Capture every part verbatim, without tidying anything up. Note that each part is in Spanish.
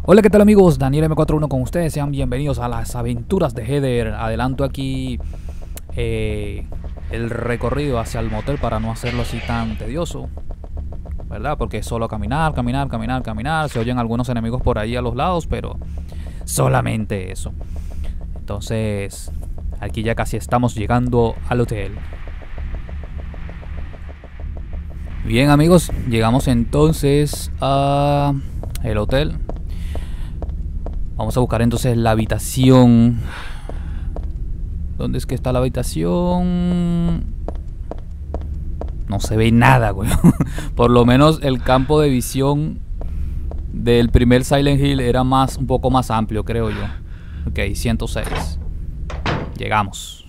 Hola, ¿qué tal amigos? Daniel M cuarenta y uno con ustedes, sean bienvenidos a las aventuras de Heather. Adelanto aquí eh, el recorrido hacia el motel para no hacerlo así tan tedioso, ¿verdad? Porque es solo caminar, caminar, caminar, caminar. Se oyen algunos enemigos por ahí a los lados, pero solamente eso. Entonces, aquí ya casi estamos llegando al hotel. Bien amigos, llegamos entonces a el hotel. Vamos a buscar entonces la habitación. ¿Dónde es que está la habitación? No se ve nada, güey. Por lo menos el campo de visión del primer Silent Hill era más, un poco más amplio, creo yo. Ok, ciento seis. Llegamos.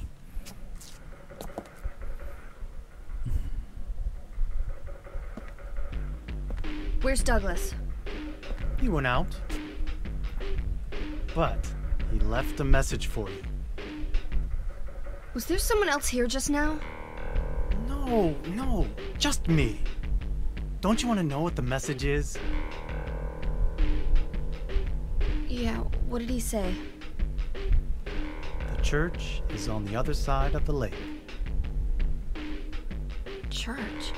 Where's Douglas? He went out. But he left a message for you. Was there someone else here just now? No, no, just me. Don't you want to know what the message is? Yeah, what did he say? The church is on the other side of the lake. Church?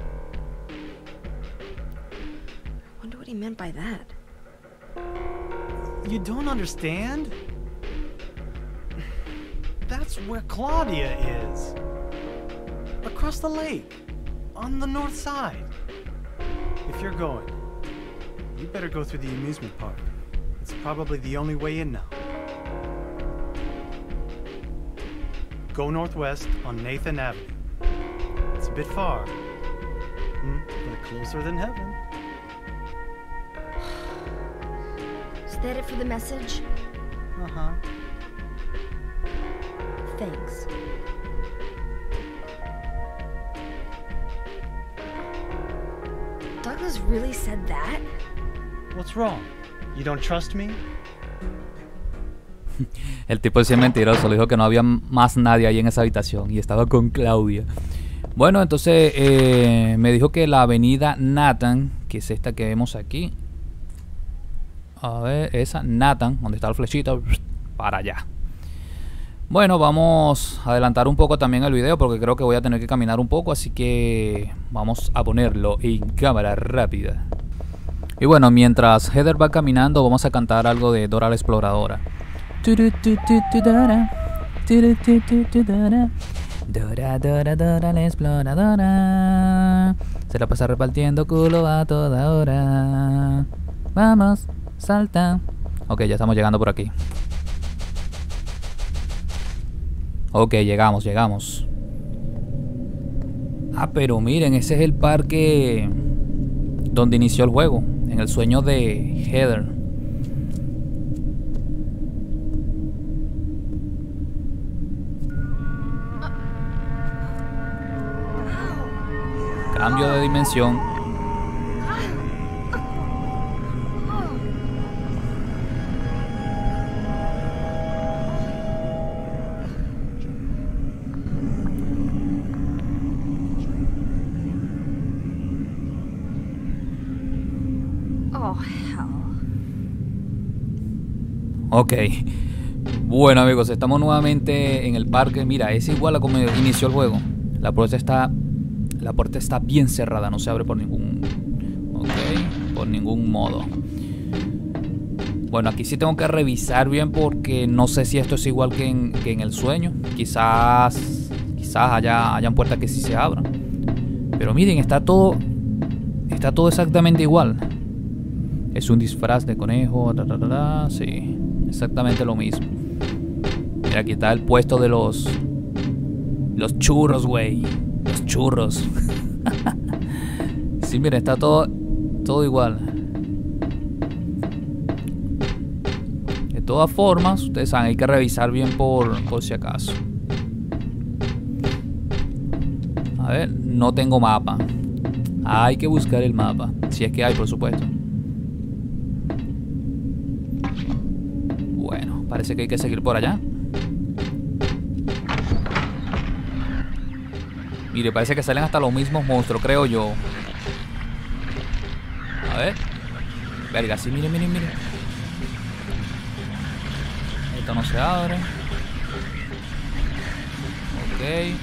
Wonder what he meant by that. You don't understand? That's where Claudia is. Across the lake. On the north side. If you're going, you better go through the amusement park. It's probably the only way in now. Go northwest on Nathan Avenue. It's a bit far, hmm, but closer than heaven. Is that it for the message? Uh-huh. Thanks. Douglas really said that? What's wrong? You don't trust me? El tipo es mentiroso, le dijo que no había más nadie ahí en esa habitación y estaba con Claudia. Bueno, entonces eh, me dijo que la avenida Nathan, que es esta que vemos aquí. A ver, esa, Nathan, donde está el flechito, para allá. Bueno, vamos a adelantar un poco también el video porque creo que voy a tener que caminar un poco, así que vamos a ponerlo en cámara rápida. Y bueno, mientras Heather va caminando, vamos a cantar algo de Dora la Exploradora. Dora, Dora, Dora la Exploradora. Se la pasa repartiendo culo a toda hora. Vamos, salta. Ok, ya estamos llegando por aquí. Ok, llegamos, llegamos. Ah, pero miren, ese es el parque donde inició el juego, en el sueño de Heather. Cambio de dimensión. Oh, hell. Ok. Bueno amigos, estamos nuevamente en el parque. Mira, es igual a como inició el juego. La puerta está La puerta está bien cerrada, no se abre por ningún Ok, por ningún modo. Bueno, aquí sí tengo que revisar bien porque no sé si esto es igual que en, que en el sueño. Quizás Quizás haya, hayan puertas que sí se abran. Pero miren, está todo Está todo exactamente igual. Es un disfraz de conejo, ta, ta, ta, ta, sí, exactamente lo mismo. Mira, aquí está el puesto de los Los churros, güey. Los churros. Sí, mira, está todo Todo igual. De todas formas, ustedes saben, hay que revisar bien por, por si acaso. A ver, no tengo mapa. Hay que buscar el mapa. Si es que hay, por supuesto. Bueno, parece que hay que seguir por allá. Mire, parece que salen hasta los mismos monstruos, creo yo. A ver. Verga, sí, miren, miren, miren. Esto no se abre. Ok.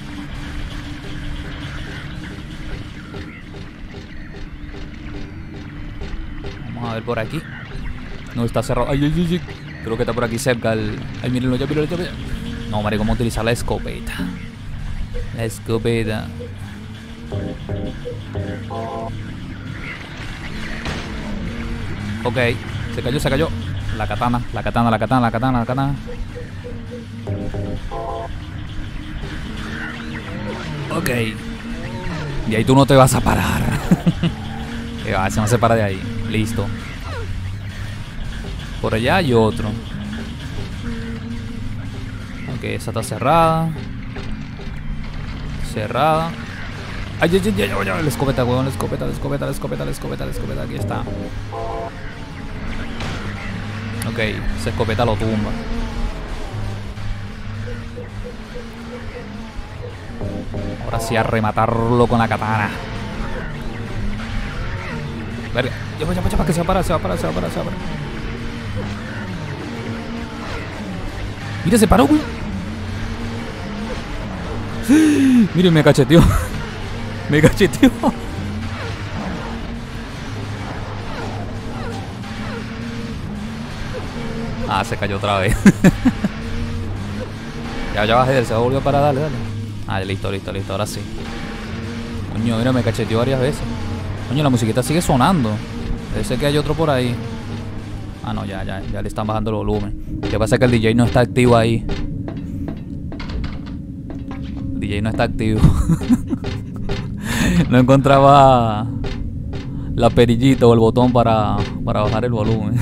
Vamos a ver por aquí. No, está cerrado. Ay, ay, ay, ay. Creo que está por aquí cerca el... Ay, mírenlo ya, mírenlo ya. No, marico, ¿cómo utilizar la escopeta? La escopeta. Ok, se cayó, se cayó. La katana, la katana, la katana, la katana, la katana. Ok. Y ahí tú no te vas a parar. Que va, se no se para de ahí. Listo. Por allá hay otro. Ok, esa está cerrada. Cerrada. Ay, ay, ay, ay, ay, ay, la escopeta, weón, la escopeta, la escopeta, la escopeta, la escopeta, la escopeta, aquí está. Ok, esa escopeta lo tumba. Ahora sí a rematarlo con la katana. Verga, ya va, ya va, ya va, que se va a parar, se va a parar, se va a parar, se va a parar. Mira, se paró, güey. Miren, me cacheteó. Me cacheteó. Ah, se cayó otra vez. Ya, ya bajé, se va a volver a parar, dale, dale. Ah, listo, listo, listo, ahora sí. Coño, mira, me cacheteó varias veces. Coño, la musiquita sigue sonando. Debe ser que hay otro por ahí. Ah, no, ya, ya, ya le están bajando el volumen. Lo que pasa es que el D J no está activo ahí. El D J no está activo. No encontraba la perillita o el botón para, para bajar el volumen.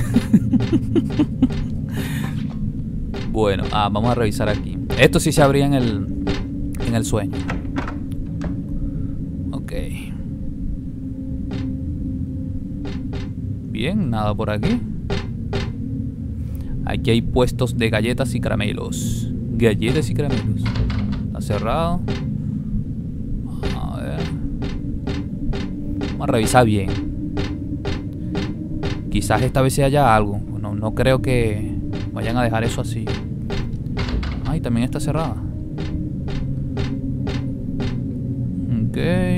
Bueno, ah, vamos a revisar aquí. Esto sí se abría en el, en el sueño. Ok. Bien, nada por aquí. Aquí hay puestos de galletas y caramelos. Galletas y caramelos. Está cerrado. A ver. Vamos a revisar bien. Quizás esta vez se haya algo. No, no creo que vayan a dejar eso así. Ay, también está cerrada. Ok.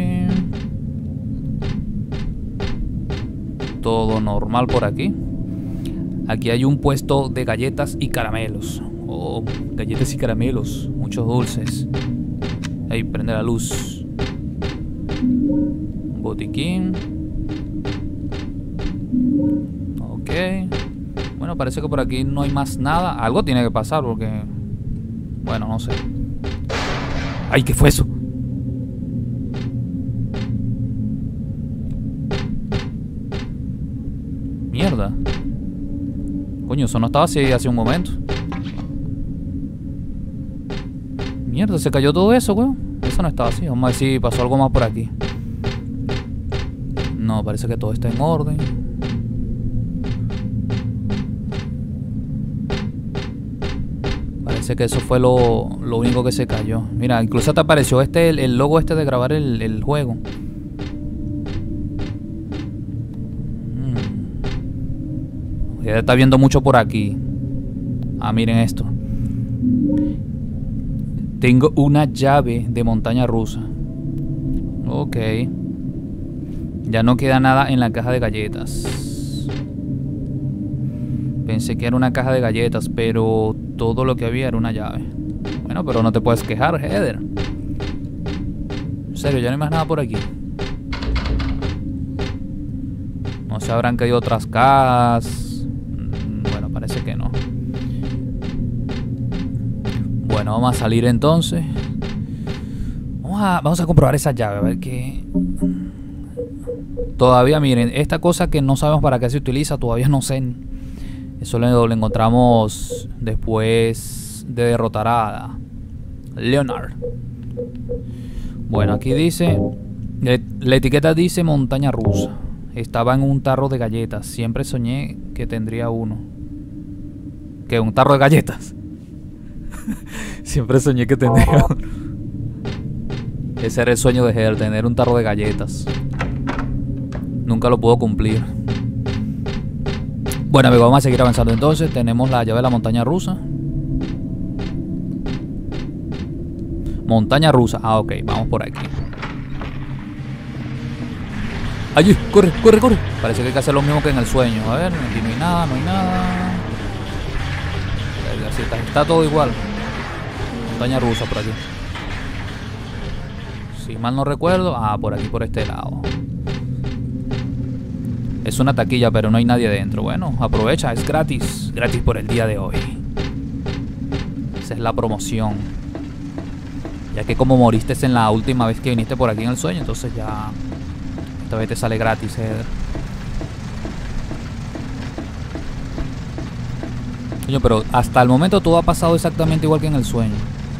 Todo normal por aquí. Aquí hay un puesto de galletas y caramelos. Oh, galletas y caramelos. Muchos dulces. Ahí, prende la luz. Botiquín. Ok. Bueno, parece que por aquí no hay más nada. Algo tiene que pasar porque... Bueno, no sé. ¡Ay, qué fue eso! Mierda. Coño, eso no estaba así hace un momento. Mierda, se cayó todo eso, weón. Eso no estaba así. Vamos a ver si pasó algo más por aquí. No, parece que todo está en orden. Parece que eso fue lo, lo único que se cayó. Mira, incluso te apareció este el, el logo este de grabar el, el juego. Ya está viendo mucho por aquí. Ah, miren esto. Tengo una llave de montaña rusa. Ok. Ya no queda nada en la caja de galletas. Pensé que era una caja de galletas, pero todo lo que había era una llave. Bueno, pero no te puedes quejar, Heather. En serio, ya no hay más nada por aquí. No se habrán caído otras cajas. Bueno, parece que no. Bueno, vamos a salir entonces. Vamos a, vamos a comprobar esa llave, a ver qué... Todavía, miren, esta cosa que no sabemos para qué se utiliza, todavía no sé. Eso lo, lo encontramos después de derrotar a Leonard. Bueno, aquí dice... La etiqueta dice montaña rusa. Estaba en un tarro de galletas. Siempre soñé que tendría uno. ¿Qué? ¿Un tarro de galletas? Siempre soñé que tendría uno. Ese era el sueño de Heather, tener un tarro de galletas. Nunca lo pudo cumplir. Bueno, amigos, vamos a seguir avanzando entonces. Tenemos la llave de la montaña rusa. Montaña rusa. Ah, ok, vamos por aquí. Allí, corre, corre, corre. Parece que hay que hacer lo mismo que en el sueño. A ver, aquí no hay nada, no hay nada. Así está, está todo igual. Montaña rusa por aquí. Si mal no recuerdo. Ah, por aquí, por este lado. Es una taquilla, pero no hay nadie dentro. Bueno, aprovecha, es gratis. Gratis por el día de hoy. Esa es la promoción. Ya que como moriste en la última vez que viniste por aquí en el sueño, entonces ya esta vez te sale gratis, Heather. Coño, pero hasta el momento todo ha pasado exactamente igual que en el sueño.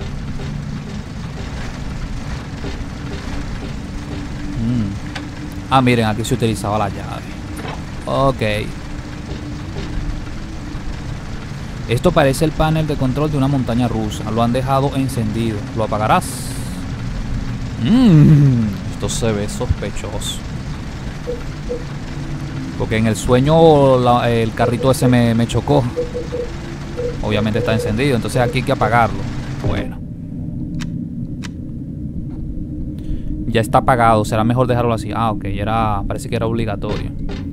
Mm. Ah, miren, aquí se utilizaba la llave. Ok. Esto parece el panel de control de una montaña rusa. Lo han dejado encendido. ¿Lo apagarás? Mmm. Esto se ve sospechoso. Porque en el sueño la, el carrito ese me, me chocó. Obviamente está encendido. Entonces aquí hay que apagarlo. Bueno. Ya está apagado. Será mejor dejarlo así. Ah, ok. Era, parece que era obligatorio.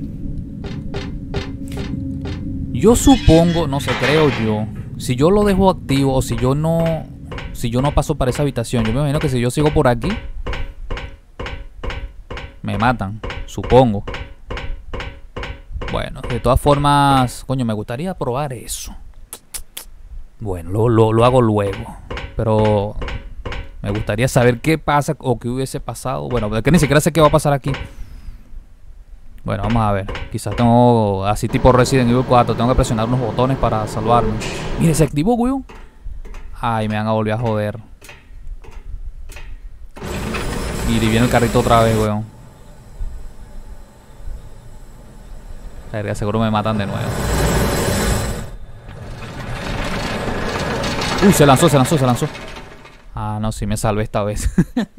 Yo supongo, no sé, creo yo, si yo lo dejo activo o si yo no, si yo no paso para esa habitación, yo me imagino que si yo sigo por aquí, me matan, supongo. Bueno, de todas formas, coño, me gustaría probar eso. Bueno, lo, lo, lo hago luego, pero me gustaría saber qué pasa o qué hubiese pasado. Bueno, es que ni siquiera sé qué va a pasar aquí. Bueno, vamos a ver. Quizás tengo, así tipo Resident Evil cuatro, tengo que presionar unos botones para salvarme. Mire, se activó, weón. Ay, me van a volver a joder. Y viene el carrito otra vez, weón. Verga, seguro me matan de nuevo. Uy, se lanzó, se lanzó, se lanzó. Ah, no, sí me salvé esta vez.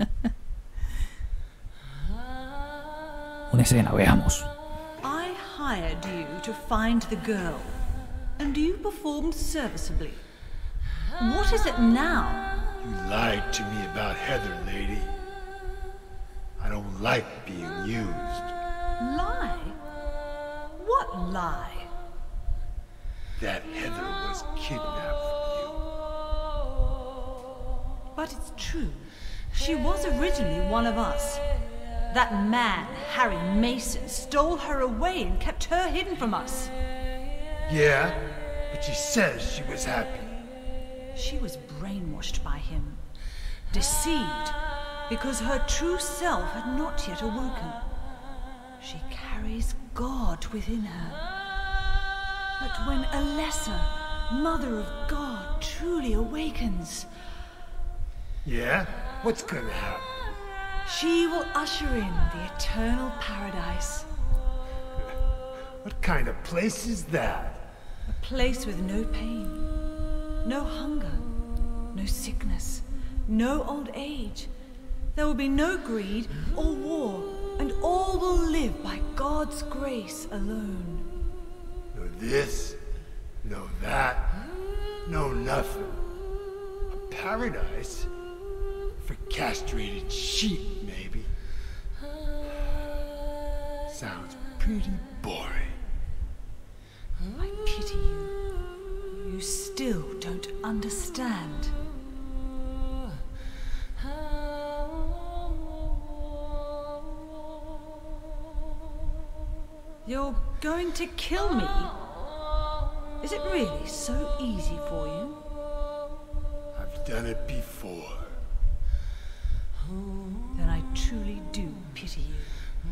Una escena, veamos. I hired you to find the girl, and you performed serviceably. What is it now? You lied to me about Heather, lady. I don't like being used. Lie? What lie? That Heather was kidnapped from you. But it's true. She was originally one of us. That man, Harry Mason, stole her away and kept her hidden from us. Yeah, but she says she was happy. She was brainwashed by him, deceived, because her true self had not yet awoken. She carries God within her. But when Alessa, Mother of God, truly awakens... Yeah? What's gonna happen? She will usher in the eternal paradise. What kind of place is that? A place with no pain, no hunger, no sickness, no old age. There will be no greed or war, and all will live by God's grace alone. No this, no that, no nothing. A paradise? For castrated sheep, maybe. Sounds pretty boring. I pity you. You still don't understand. You're going to kill me? Is it really so easy for you? I've done it before. Then I truly do pity you.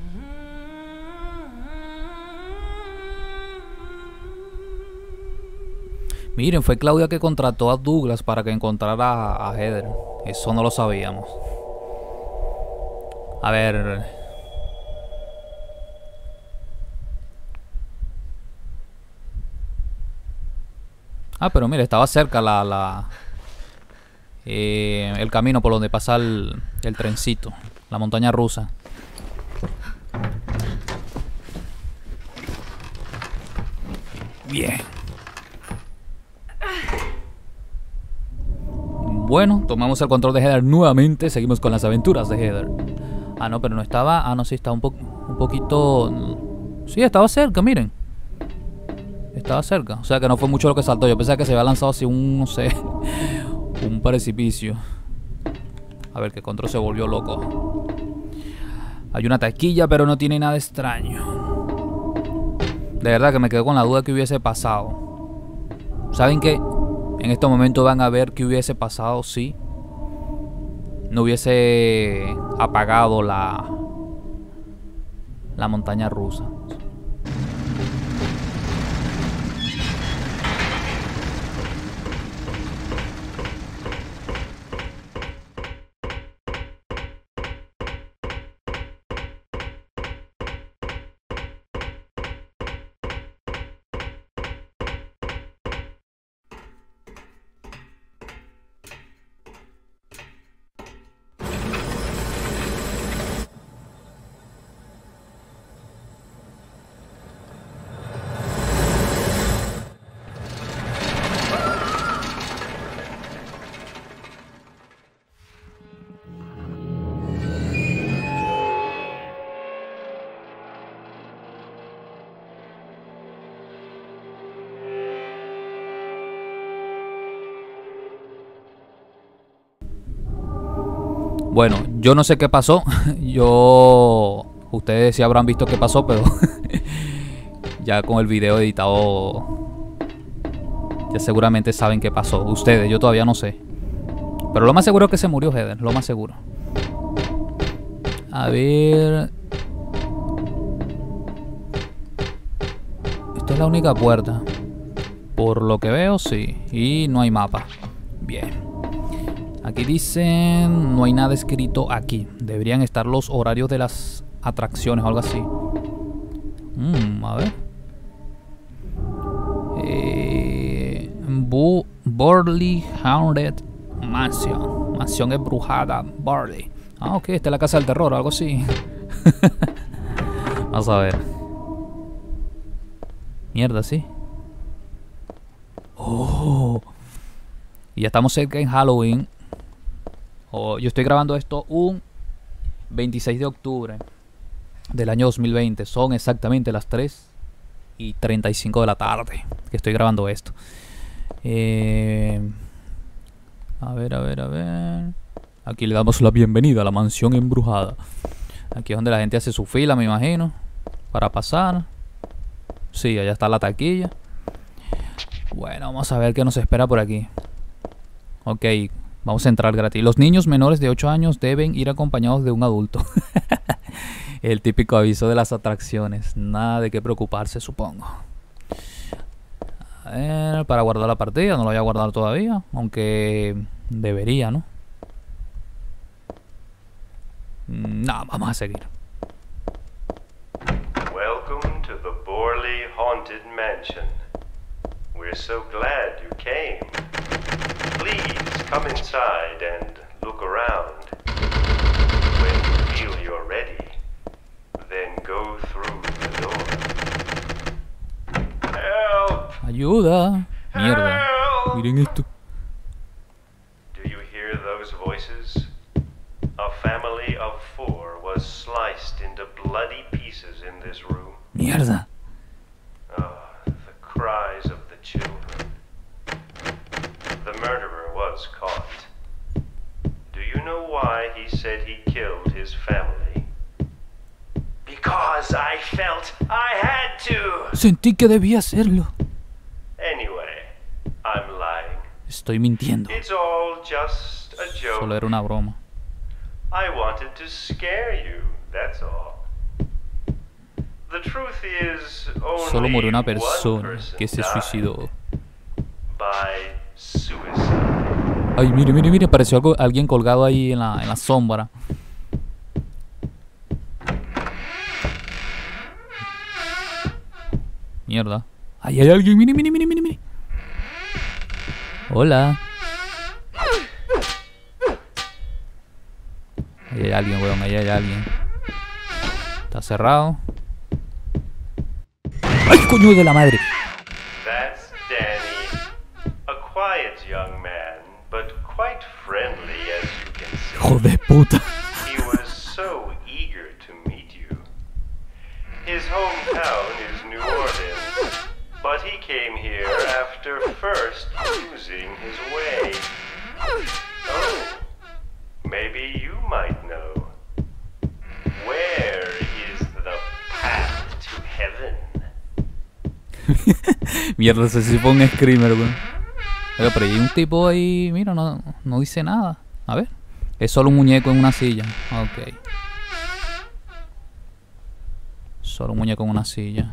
Miren, fue Claudia que contrató a Douglas para que encontrara a, a Heather. Eso no lo sabíamos. A ver. Ah, pero mira, estaba cerca la... la eh, el camino por donde pasa el, el trencito. La montaña rusa. Bien. Bueno, tomamos el control de Heather nuevamente. Seguimos con las aventuras de Heather. Ah, no, pero no estaba... Ah, no, sí, estaba un, po un poquito... Sí, estaba cerca, miren. Estaba cerca. O sea que no fue mucho lo que saltó. Yo pensaba que se había lanzado así un, no sé... un precipicio. A ver, que Control se volvió loco. Hay una taquilla, pero no tiene nada extraño. De verdad que me quedo con la duda que hubiese pasado. ¿Saben qué? En este momento van a ver qué hubiese pasado si no hubiese apagado la, la montaña rusa. Bueno, yo no sé qué pasó. Yo... Ustedes sí habrán visto qué pasó, pero... ya con el video editado... Ya seguramente saben qué pasó. Ustedes, yo todavía no sé. Pero lo más seguro es que se murió Heather. Lo más seguro. A ver... Esta es la única puerta. Por lo que veo, sí. Y no hay mapa. Bien. Aquí dicen, no hay nada escrito aquí. Deberían estar los horarios de las atracciones o algo así. Mm, a ver. Eh, Burley Haunted Mansion. Mansión embrujada Burley. Ah, ok, esta es la casa del terror o algo así. Vamos a ver. Mierda, sí. Oh. Y ya estamos cerca en Halloween. Oh, yo estoy grabando esto un veintiséis de octubre del año dos mil veinte. Son exactamente las tres y treinta y cinco de la tarde que estoy grabando esto. Eh, a ver, a ver, a ver. Aquí le damos la bienvenida a la mansión embrujada. Aquí es donde la gente hace su fila, me imagino, para pasar. Sí, allá está la taquilla. Bueno, vamos a ver qué nos espera por aquí. Ok. Vamos a entrar gratis. Los niños menores de ocho años deben ir acompañados de un adulto. El típico aviso de las atracciones. Nada de qué preocuparse, supongo. A ver, para guardar la partida. No lo voy a guardar todavía. Aunque debería, ¿no? No, vamos a seguir. Welcome to the Burley Haunted Mansion. We're so glad you came. Please come inside and look around. When you feel you're ready, then go through the door. Help! Ayuda. Mierda. Help! Miren esto. Do you hear those voices? A family of four was sliced into bloody pieces in this room. Mierda. Oh, the cries of the children. The murderer was caught. Do you know why he said he killed his family? Because I felt I had to. Sentí que debía hacerlo. Anyway, I'm lying. Estoy mintiendo. It's all just a joke. Solo era una broma. I wanted to scare you, that's all. The truth is, only Solo murió una one persona person que se died suicidó. by suicide. Ay, mire, mire, mire, apareció algo, alguien colgado ahí en la, en la sombra. Mierda. Ahí hay alguien, mire, mire, mire, mire, mire. Hola. Ahí hay alguien, weón, ahí hay alguien. Está cerrado. ¡Ay, coño de la madre! That's Danny, a quiet young man, but quite Hijo de puta. He was so eager to meet you. His hometown is New Orleans, but he came here after first losing his way. Oh, maybe you might know. Where is the path to heaven? Mierda, ese sí fue un screamer, weón. Oiga, pero hay un tipo ahí, mira, no, no dice nada. A ver. Es solo un muñeco en una silla. Ok. Solo un muñeco en una silla.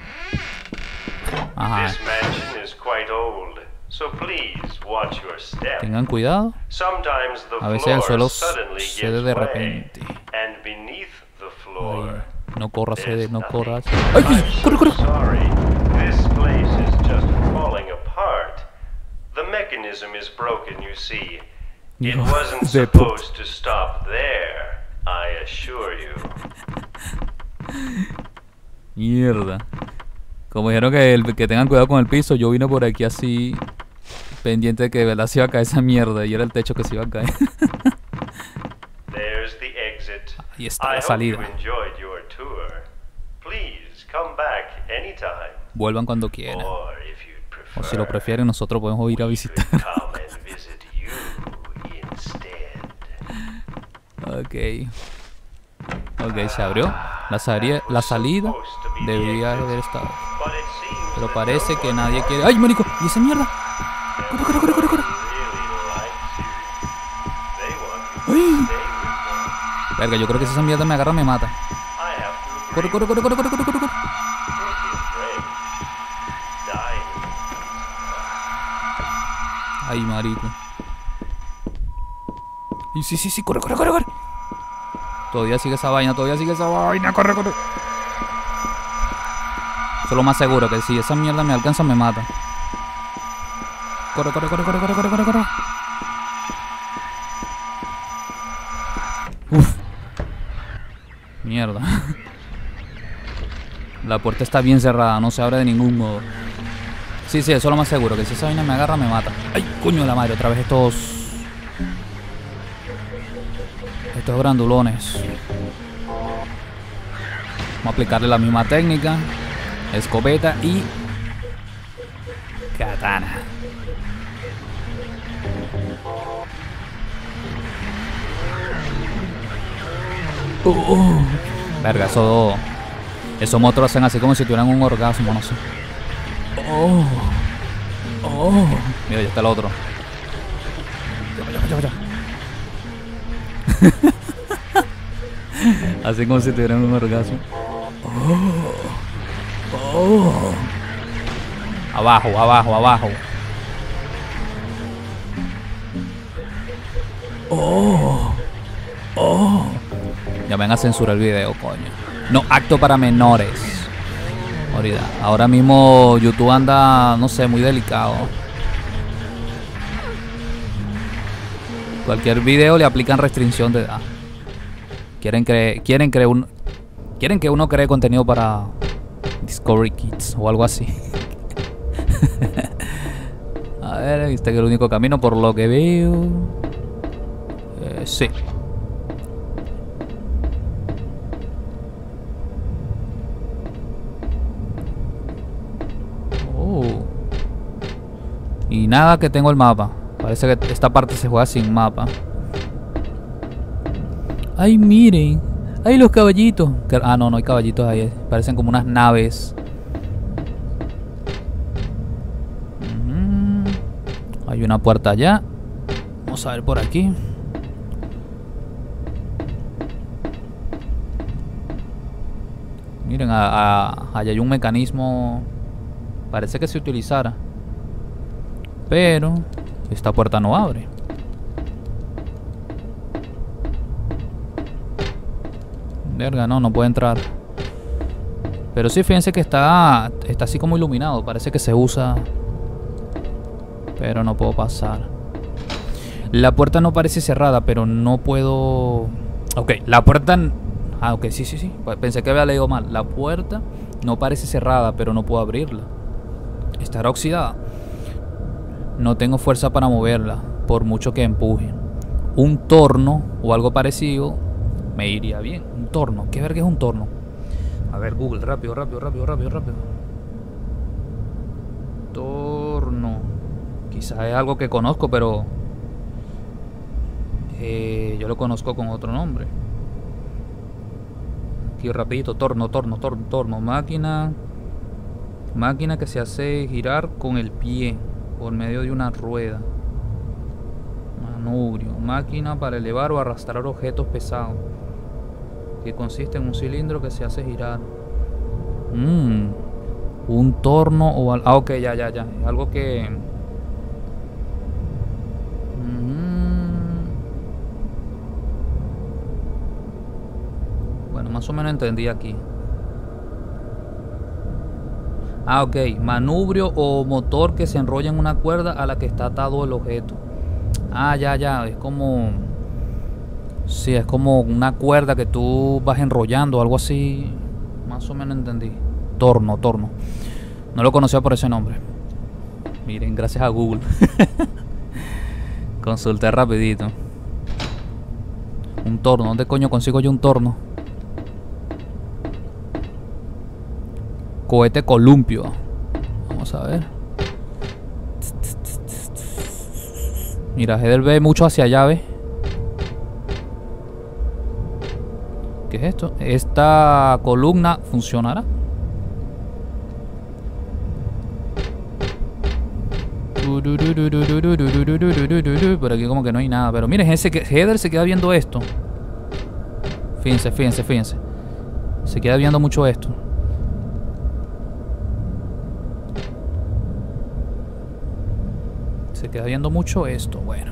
Ajá. This mansion is quite old, so please watch your step. Tengan cuidado. Sometimes the A veces el floor suelo suddenly cede gives de way, repente. and beneath the Ay, floor, no corras, there's Ede, no nothing. corras. ¡Ay! I'm ¡Corre, so corre! sorry. This place is just falling apart. The mechanism is broken, you see. It Hijo wasn't de puta. supposed to stop there, I assure you. Mierda. Como dijeron que, el, que tengan cuidado con el piso, yo vine por aquí así pendiente de que de verdad se iba a caer esa mierda y era el techo que se iba a caer. There's the exit. Ahí está I la hope salida. you enjoyed your tour. Please come back anytime. Vuelvan cuando quieran. Or if you'd prefer, O si lo prefieren, nosotros podemos ir a we visitar. could come and visit you instead. Ok. Ok, se abrió. La, salida, la salida debería haber estado. But it seems Pero that parece no que one nadie quiere. ¡Ay, marico! ¿Y esa mierda? ¡Corre, corre, corre, corre, corre! really likes you. They want you to ¡Ay! stay with them. Verga, yo creo que si esa mierda me agarra me mata. I have to Corre, agree. corre, corre, corre, corre, corre, corre, corre. Don't be afraid. Dying. Ay, marico. Y sí, sí, sí, corre, corre, corre, corre. Todavía sigue esa vaina, todavía sigue esa vaina, corre, corre. Eso es lo más seguro, que si esa mierda me alcanza me mata. Corre, corre, corre, corre, corre, corre, corre, corre. Uf. Mierda. La puerta está bien cerrada, no se abre de ningún modo. Sí, sí, eso es lo más seguro, que si esa vaina me agarra me mata. Ay, coño de la madre, otra vez estos... Estos grandulones. Vamos a aplicarle la misma técnica. Escopeta y... katana. Uh, uh. Verga, eso... Esos monstruos hacen así como si tuvieran un orgasmo, no sé. Oh. Oh. Mira, ya está el otro. Ya, ya, ya, ya. Así como si tuvieran un orgasmo. Oh. Oh. Abajo, abajo, abajo. Oh. Oh. Ya venga a censurar el video, coño. No acto para menores. Ahorita, ahora mismo YouTube anda, no sé, muy delicado. Cualquier video le aplican restricción de edad. Quieren que quieren que un quieren que uno cree contenido para Discovery Kids o algo así. A ver, este es el único camino por lo que veo. Eh, sí. Oh. Y nada que tengo el mapa. Parece que esta parte se juega sin mapa. Ay, miren. Ay, los caballitos. Ah, no, no hay caballitos ahí. Parecen como unas naves. Uh-huh. Hay una puerta allá. Vamos a ver por aquí. Miren, a, a, allá hay un mecanismo. Parece que se utilizara. Pero esta puerta no abre. Verga, no, no puede entrar. Pero sí, fíjense que está Está así como iluminado. Parece que se usa. Pero no puedo pasar. La puerta no parece cerrada, pero no puedo... Ok, la puerta... Ah, ok, sí, sí, sí. Pensé que había leído mal. La puerta no parece cerrada, pero no puedo abrirla. Estará oxidada. No tengo fuerza para moverla, por mucho que empuje. un torno o algo parecido me iría bien. Un torno. ¿Qué verga es un torno? A ver, Google, rápido, rápido, rápido, rápido, rápido. Torno. Quizás es algo que conozco, pero eh, yo lo conozco con otro nombre. Aquí rapidito, torno, torno, torno, torno. Máquina. Máquina que se hace girar con el pie por medio de una rueda. Manubrio. Máquina para elevar o arrastrar objetos pesados. Que consiste en un cilindro que se hace girar. Mm, un torno o algo. Ah, ok, ya, ya, ya. Algo que. Mm, bueno, más o menos entendí aquí. Ah, ok. Manubrio o motor que se enrolla en una cuerda a la que está atado el objeto. Ah, ya, ya. Es como. Sí, es como una cuerda que tú vas enrollando, algo así. Más o menos entendí. Torno, torno. No lo conocía por ese nombre. Miren, gracias a Google. Consulté rapidito. Un torno. ¿Dónde coño consigo yo un torno? Cohete columpio. Vamos a ver. Mira, Heather ve mucho hacia allá, ¿ves? ¿Qué es esto? Esta columna funcionará. Por aquí como que no hay nada. Pero miren, ese que Heather se queda viendo esto. Fíjense, fíjense, fíjense. Se queda viendo mucho esto. Se queda viendo mucho esto. Bueno.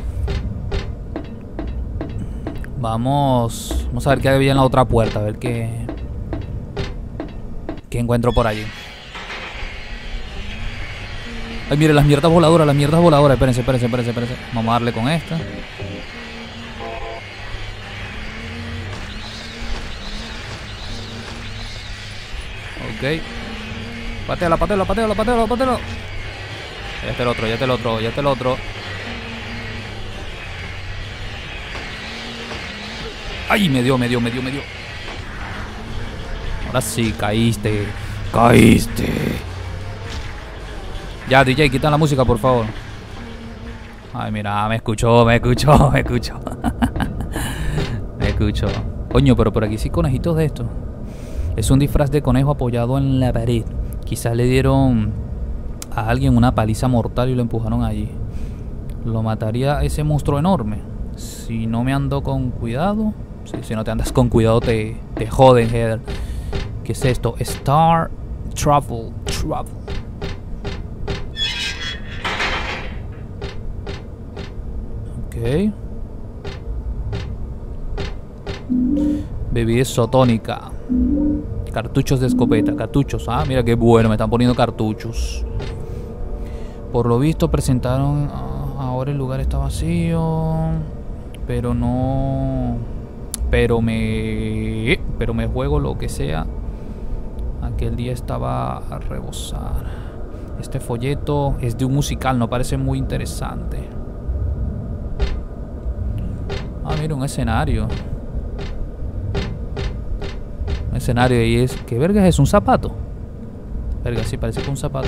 Vamos. Vamos a ver qué había en la otra puerta. A ver qué. ¿Qué encuentro por allí? Ay, mire, las mierdas voladoras, las mierdas voladoras. Espérense, espérense, espérense, espérense. Vamos a darle con esta. Ok. Pateala, pateala, pateala, pateala, pateala. Ya está el otro, ya está el otro, ya está el otro. Ay, me dio, me dio, me dio, me dio. Ahora sí, caíste. Caíste. Ya, D J, quita la música, por favor. Ay, mira, me escuchó, me escuchó, me escuchó. Me escuchó. Coño, pero por aquí sí conejitos de esto. Es un disfraz de conejo apoyado en la pared. Quizás le dieron a alguien una paliza mortal y lo empujaron allí. Lo mataría ese monstruo enorme. Si no me ando con cuidado. Sí, si no te andas con cuidado te, te joden, Heather. ¿Qué es esto? Star Travel. Travel. Ok. Bebida isotónica. Cartuchos de escopeta. Cartuchos. Ah, mira qué bueno. Me están poniendo cartuchos. Por lo visto presentaron. Ah, ahora el lugar está vacío. Pero no. Pero me. Pero me juego lo que sea. Aquel día estaba a rebosar. Este folleto es de un musical. No parece muy interesante. Ah, mira, un escenario. Un escenario y es. ¿Qué verga es? ¿Un zapato? Verga, sí, parece que un zapato.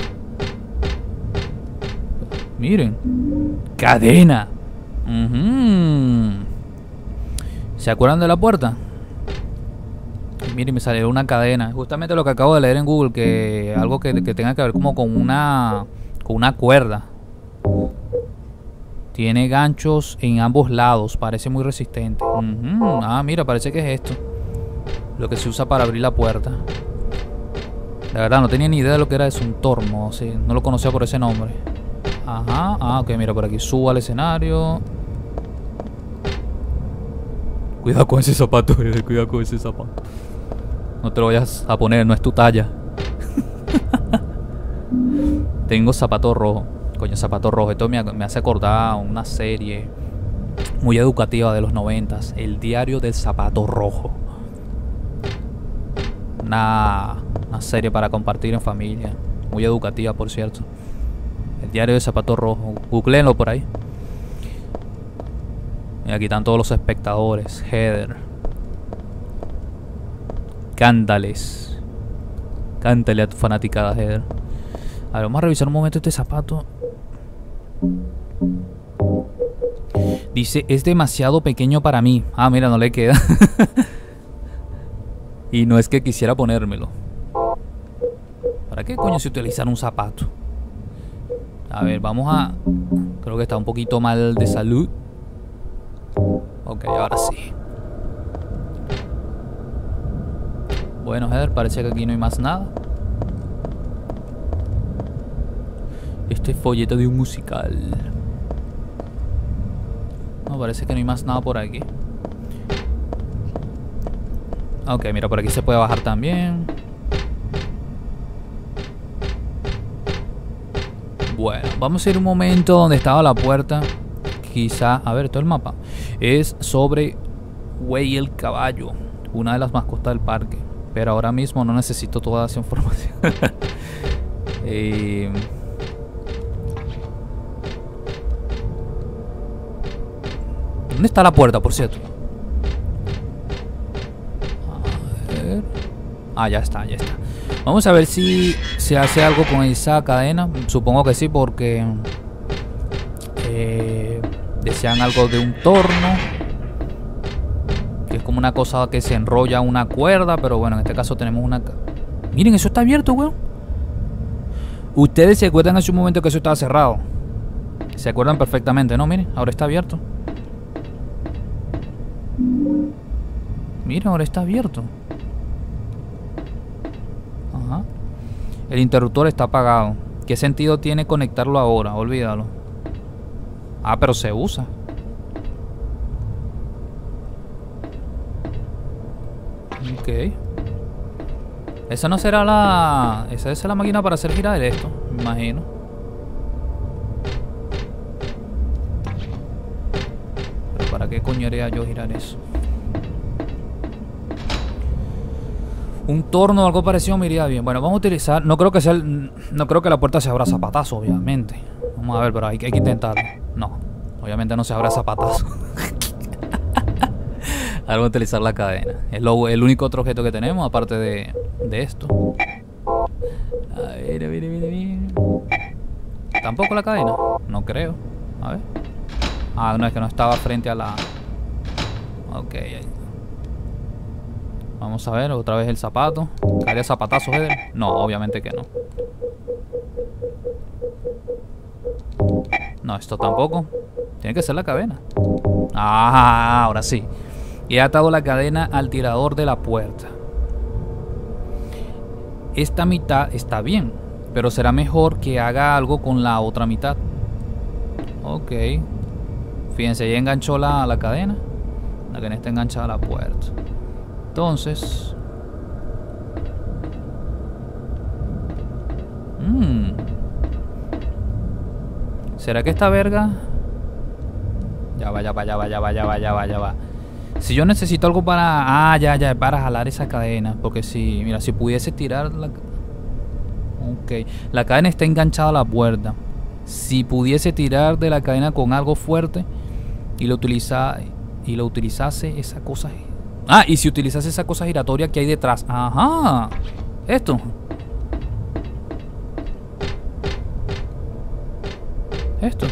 Miren. Cadena. Uh-huh. ¿Se acuerdan de la puerta? Miren, me salió una cadena. Justamente lo que acabo de leer en Google. Que algo que, que tenga que ver como con una. Con una cuerda. Tiene ganchos en ambos lados. Parece muy resistente. Uh-huh. Ah, mira, parece que es esto. Lo que se usa para abrir la puerta. La verdad, no tenía ni idea de lo que era eso. Un torno. Sí, no lo conocía por ese nombre. Ajá. Ah, ok, mira, por aquí subo al escenario. Cuidado con ese zapato, cuidado con ese zapato. No te lo vayas a poner, no es tu talla. Tengo zapato rojo. Coño, zapato rojo. Esto me, me hace acordar una serie muy educativa de los noventas. El diario del zapato rojo. Una, una serie para compartir en familia. Muy educativa, por cierto. El diario del zapato rojo. Googleenlo por ahí. Y aquí están todos los espectadores. Heather. Cántales. Cántale a tu fanaticada, Heather. A ver, vamos a revisar un momento este zapato. Dice, es demasiado pequeño para mí. Ah, mira, no le queda. Y no es que quisiera ponérmelo. ¿Para qué coño se utilizar un zapato? A ver, vamos a... Creo que está un poquito mal de salud. Ok, ahora sí. Bueno, Heather, parece que aquí no hay más nada. Este folleto de un musical. No, parece que no hay más nada por aquí. Ok, mira, por aquí se puede bajar también. Bueno, vamos a ir un momento donde estaba la puerta. Quizá, a ver, todo el mapa. Es sobre Way el caballo, una de las mascotas del parque. Pero ahora mismo no necesito toda esa información. eh... ¿Dónde está la puerta, por cierto? A ver. Ah, ya está, ya está. Vamos a ver si se hace algo con esa cadena. Supongo que sí, porque eh, desean algo de un torno, que es como una cosa que se enrolla una cuerda. Pero bueno, en este caso tenemos una... Miren, eso está abierto, weón. Ustedes se acuerdan hace un momento que eso estaba cerrado. Se acuerdan perfectamente, ¿no? Miren, ahora está abierto. Miren, ahora está abierto. Ajá. El interruptor está apagado. ¿Qué sentido tiene conectarlo ahora? Olvídalo. Ah, pero se usa. Ok. Esa no será la... Esa es la máquina para hacer girar esto, me imagino. Pero ¿para qué coño haría yo girar eso? Un torno o algo parecido me iría bien. Bueno, vamos a utilizar... No creo que sea el... No creo que la puerta se abra a zapatazo, obviamente. Vamos a ver, pero hay, hay que intentarlo. No, obviamente no se abre a zapatazo. Ahora vamos a utilizar la cadena. Es lo, el único otro objeto que tenemos, aparte de, de esto. A ver, a ver, a ver, a ver. ¿Tampoco la cadena? No creo. A ver. Ah, no, es que no estaba frente a la... Ok, ahí. Vamos a ver, otra vez el zapato. ¿Caería zapatazo, Heather? No, obviamente que no. No, esto tampoco. Tiene que ser la cadena. Ah, ahora sí. He atado la cadena al tirador de la puerta. Esta mitad está bien, pero será mejor que haga algo con la otra mitad. Ok. Fíjense, ya enganchó la, la cadena. La cadena está enganchada a la puerta. Entonces... Mmm... ¿Será que esta verga? Ya va, ya va, ya va, ya va, ya va, ya va, ya va. Si yo necesito algo para... Ah, ya, ya, para jalar esa cadena. Porque si... Mira, si pudiese tirar la... Ok. La cadena está enganchada a la puerta. Si pudiese tirar de la cadena con algo fuerte y lo utiliza... Y lo utilizase esa cosa... Ah, y si utilizase esa cosa giratoria que hay detrás. Ajá. Esto. Esto.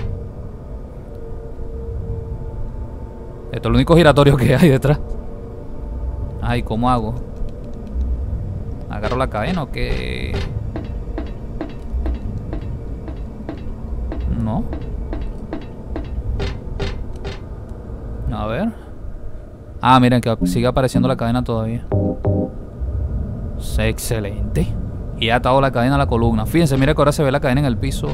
Esto es lo único giratorio que hay detrás. Ay, ¿cómo hago? ¿Agarro la cadena o qué? No. A ver. Ah, miren que sigue apareciendo la cadena todavía. Excelente. Y he atado la cadena a la columna. Fíjense, mira que ahora se ve la cadena en el piso.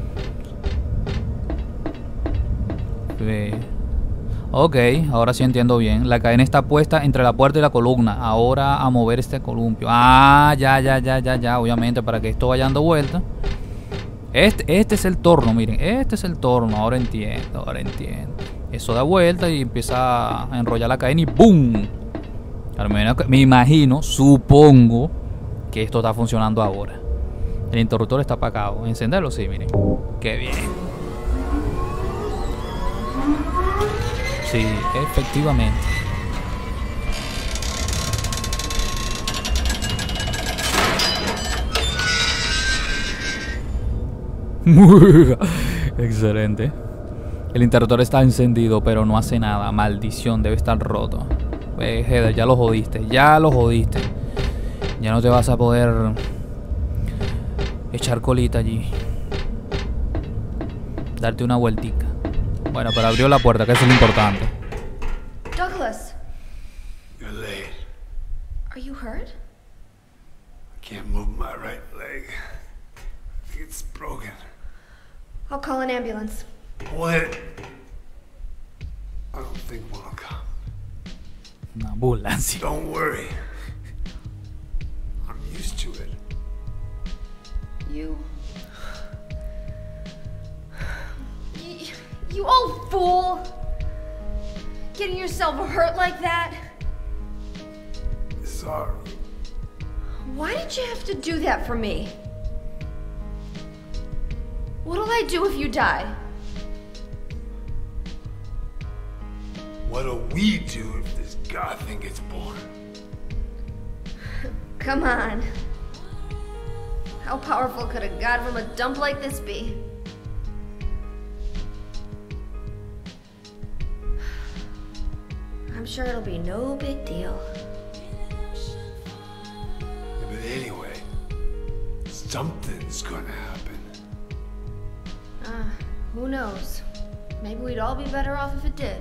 Ok, ahora sí entiendo bien. La cadena está puesta entre la puerta y la columna. Ahora a mover este columpio. Ah, ya, ya, ya, ya, ya. Obviamente para que esto vaya dando vuelta. Este, este es el torno, miren. Este es el torno. Ahora entiendo, ahora entiendo. Eso da vuelta y empieza a enrollar la cadena y ¡boom! Me imagino, supongo que esto está funcionando ahora. El interruptor está apagado. Encenderlo, sí, miren. Qué bien. Sí, efectivamente. Excelente. El interruptor está encendido, pero no hace nada. Maldición, debe estar roto. Eh, Heather, ya lo jodiste. Ya lo jodiste. Ya no te vas a poder echar colita allí. Darte una vueltica. Bueno, pero abrió la puerta, que eso es lo importante. Douglas, You're late. are you hurt? I can't move my right leg. I think it's broken. I'll call an ambulance. What? I don't think one will come. Una ambulancia. Don't worry. I'm used to it. You... you... You old fool! Getting yourself hurt like that? Sorry. Why did you have to do that for me? What'll I do if you die? What'll we do if this god thing gets born? Come on. How powerful could a god from a dump like this be? I'm sure it'll be no big deal. Yeah, but anyway, something's gonna happen. Uh, who knows? Maybe we'd all be better off if it did.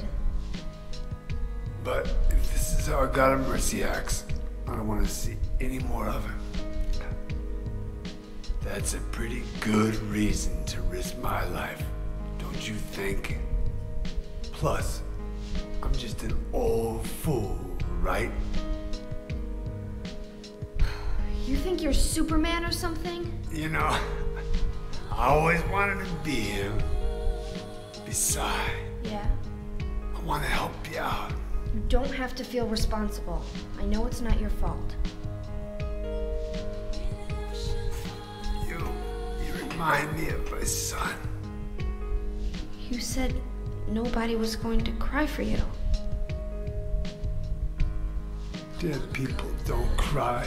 But if this is how a god of mercy acts, I don't want to see any more of him. That's a pretty good reason to risk my life, don't you think? Plus, I'm just an old fool, right? You think you're Superman or something? You know, I always wanted to be him. Besides, Yeah. I want to help you out. You don't have to feel responsible. I know it's not your fault. You, you remind me of my son. You said nobody was going to cry for you. Dead people don't cry.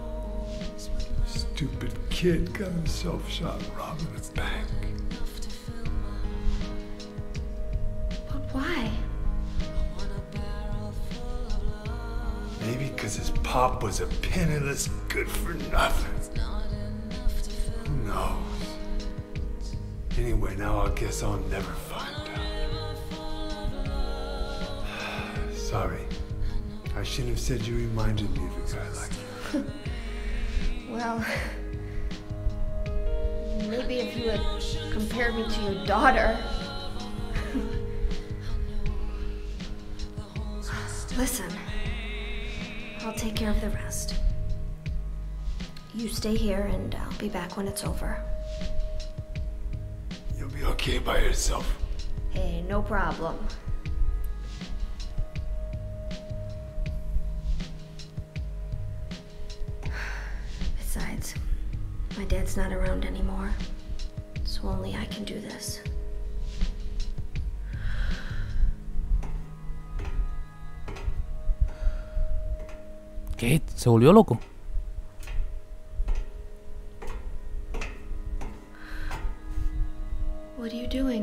Stupid kid got himself shot robbing a bank. But why? Maybe because his pop was a penniless good-for-nothing. Who knows? Anyway, now I guess I'll never find out. Sorry. I shouldn't have said you reminded me of a guy like that. Well, maybe if you had compared me to your daughter. Listen, I'll take care of the rest. You stay here and I'll be back when it's over. You'll be okay by yourself. Hey, no problem. Besides, my dad's not around anymore, so only I can do this. ¿Qué? ¿Se volvió loco? What are you doing?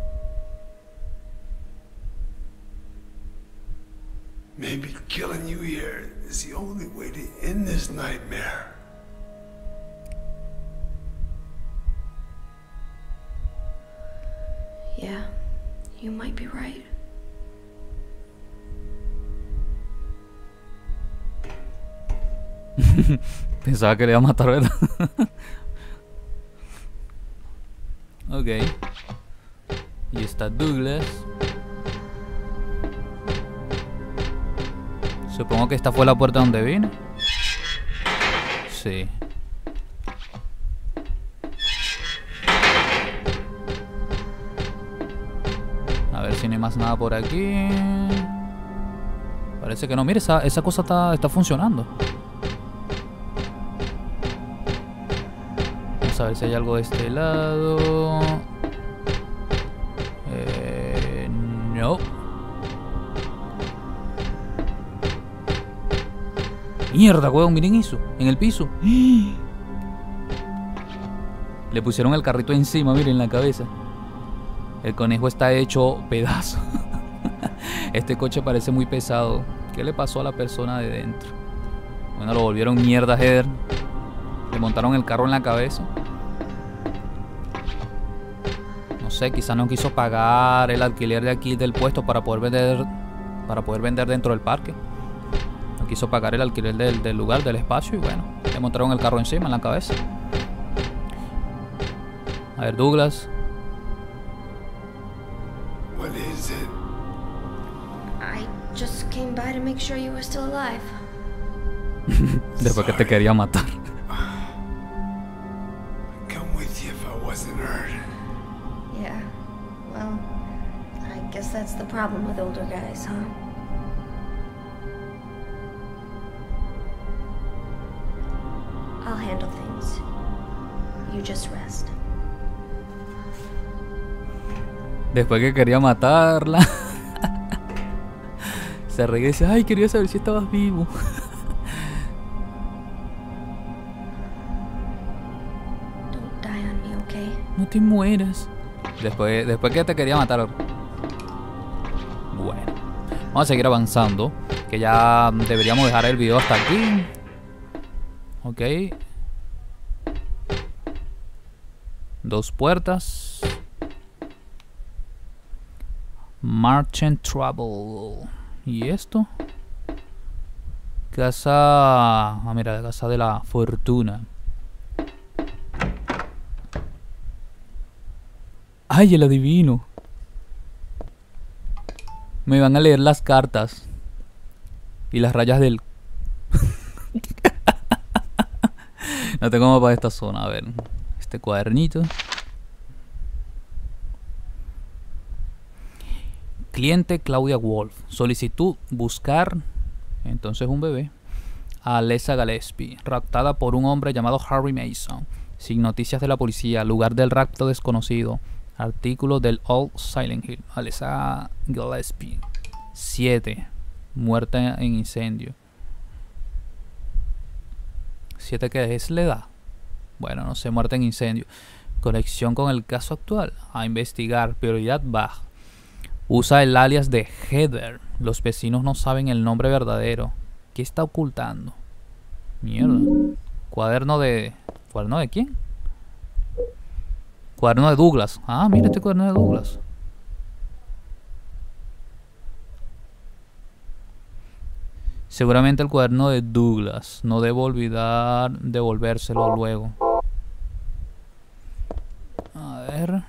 Maybe killing you here is the only way to end this nightmare. Yeah, you might be right. Pensaba que le iba a matar, ¿verdad? Ok. Y está Douglas. Supongo que esta fue la puerta donde vine. Sí. A ver si no hay más nada por aquí. Parece que no. Mire, esa, esa cosa está, está funcionando. Vamos a ver si hay algo de este lado. Eh, no. Mierda, weón, miren eso. En el piso. Le pusieron el carrito encima, miren, la cabeza. El conejo está hecho pedazo. Este coche parece muy pesado. ¿Qué le pasó a la persona de dentro? Bueno, lo volvieron mierda, Heather. Le montaron el carro en la cabeza. No sé, quizá no quiso pagar el alquiler de aquí del puesto para poder vender, para poder vender dentro del parque. No quiso pagar el alquiler del, del lugar, del espacio, y bueno, le montaron el carro encima, en la cabeza. A ver, Douglas. What is it? I just came by to make sure you were still alive. Después que te quería matar. Come with you if I wasn't hurt. Yeah, well, I guess that's the problem with older guys, huh? I'll handle things. You just rest. Después que quería matarla. Se regresa. Ay, quería saber si estabas vivo. Don't die on me, okay? No te mueras. Después, después que te quería matar. Bueno, vamos a seguir avanzando. Que ya deberíamos dejar el video hasta aquí. Ok. Dos puertas. Merchant Trouble. ¿Y esto? Casa... Ah, mira, la casa de la fortuna. ¡Ay, el adivino! Me van a leer las cartas. Y las rayas del... No tengo mapa de esta zona. A ver. Este cuadernito. Cliente Claudia Wolf. Solicitud buscar. Entonces un bebé. A Lesa Gillespie. Raptada por un hombre llamado Harry Mason. Sin noticias de la policía. Lugar del rapto desconocido. Artículo del Old Silent Hill. Alessa Gillespie. siete. Muerta en incendio. siete que es la edad. Bueno, no sé, muerta en incendio. Conexión con el caso actual. A investigar. Prioridad baja. Usa el alias de Heather. Los vecinos no saben el nombre verdadero. ¿Qué está ocultando? Mierda. Cuaderno de... ¿Cuaderno de quién? Cuaderno de Douglas. Ah, mira este cuaderno de Douglas. Seguramente el cuaderno de Douglas. No debo olvidar devolvérselo luego. A ver.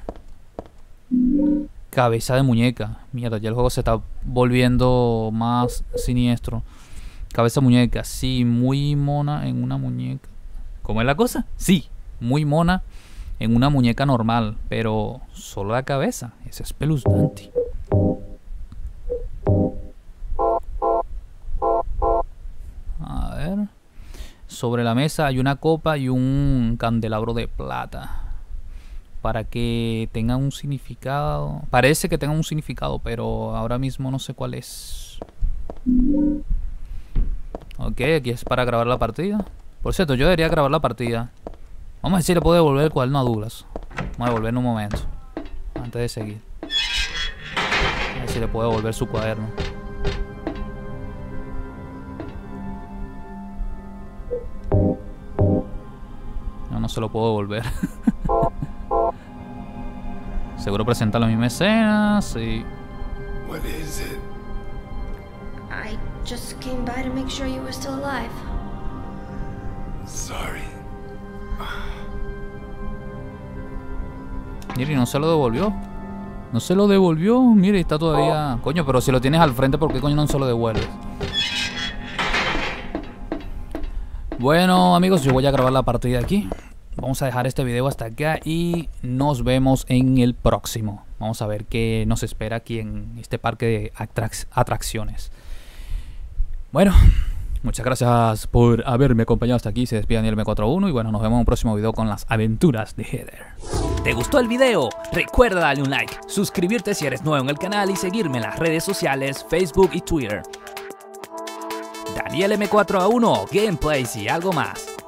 Cabeza de muñeca. Mierda, ya el juego se está volviendo más siniestro. Cabeza de muñeca. Sí, muy mona en una muñeca. ¿Cómo es la cosa? Sí, muy mona en una muñeca normal. Pero solo la cabeza. Es espeluznante. A ver. Sobre la mesa hay una copa y un candelabro de plata. Para que tenga un significado. Parece que tenga un significado, pero ahora mismo no sé cuál es. Ok, aquí es para grabar la partida. Por cierto, yo debería grabar la partida. Vamos a ver si le puedo devolver el cuaderno a Douglas. Vamos a devolver en un momento. Antes de seguir. A ver si le puedo devolver su cuaderno. No, no se lo puedo devolver. Seguro presenta la misma escena, sí. What is it? I just came by to make sure you were still alive. Sorry. Mire, no se lo devolvió. No se lo devolvió. Mire, está todavía... Coño, pero si lo tienes al frente, ¿por qué coño no se lo devuelves? Bueno, amigos, yo voy a grabar la partida aquí. Vamos a dejar este video hasta acá y nos vemos en el próximo. Vamos a ver qué nos espera aquí en este parque de atrac atracciones. Bueno, muchas gracias por haberme acompañado hasta aquí. Se despide Daniel M cuarenta y uno y bueno, nos vemos en un próximo video con las aventuras de Heather. ¿Te gustó el video? Recuerda darle un like, suscribirte si eres nuevo en el canal y seguirme en las redes sociales Facebook y Twitter. Daniel M cuatro A uno, gameplays y algo más.